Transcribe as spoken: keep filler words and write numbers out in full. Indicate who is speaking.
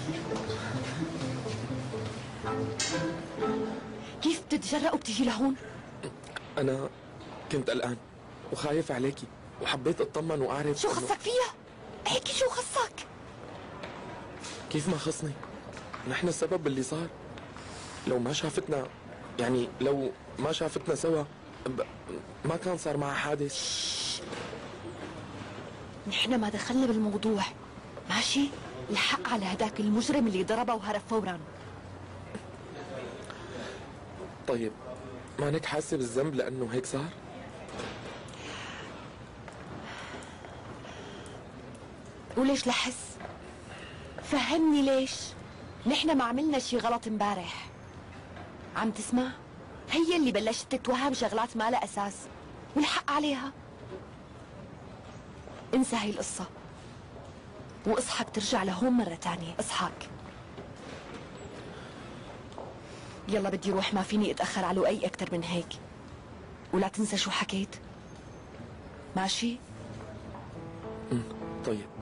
Speaker 1: كيف بتتجرأ وبتيجي لهون؟
Speaker 2: أنا كنت قلقان وخايف عليكي وحبيت أطمن وأعرف
Speaker 1: شو خصك فيها؟ احكي شو خصك؟
Speaker 2: كيف ما خصني؟ نحن السبب باللي صار. لو ما شافتنا، يعني لو ما شافتنا سوا ب... ما كان صار معها حادث.
Speaker 1: شش. نحن ما دخلنا بالموضوع، ماشي؟ الحق على هداك المجرم اللي ضربها وهرب فورا.
Speaker 2: طيب مانك حاسة بالذنب لأنه هيك صار؟
Speaker 1: وليش لحس؟ فهمني ليش؟ نحن ما عملنا شي غلط امبارح. عم تسمع؟ هي اللي بلشت تتوهم شغلات ما لها أساس والحق عليها. انسى هاي القصة واصحك ترجع لهون مرة تانية. اصحك يلا، بدي روح، ما فيني اتأخر على لؤي أكتر من هيك. ولا تنسى شو حكيت، ماشي؟
Speaker 2: طيب.